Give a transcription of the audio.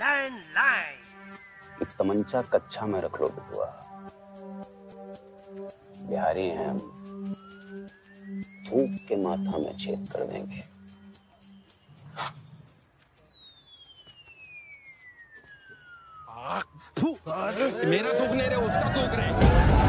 कि तमंचा कच्चा में रख लो बटुआ, बिहारी हैं हम, थूक के माथा में छेद कर देंगे। मेरा थूक नहीं रहे, उसका थूक रहे।